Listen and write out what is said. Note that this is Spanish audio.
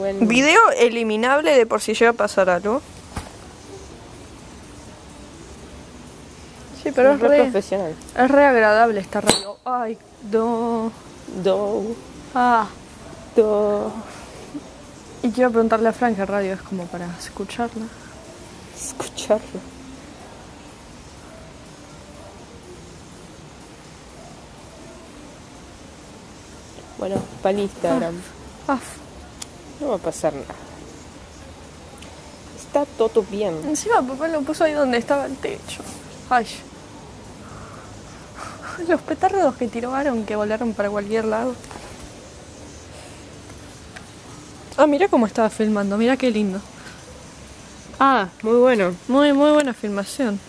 buen... Video eliminable de por si llega a pasar algo. Sí, pero es re re profesional. Es re agradable esta radio. Ay, do. Ah. Do. Y quiero preguntarle a Fran qué radio es como para escucharla. Escucharlo. Bueno, para Instagram. No va a pasar nada. Está todo bien. Encima papá lo puso ahí donde estaba el techo. Ay. Los petardos que tiraron, que volaron para cualquier lado. Ah, mira cómo estaba filmando, mira qué lindo. Ah, muy bueno. Muy buena filmación.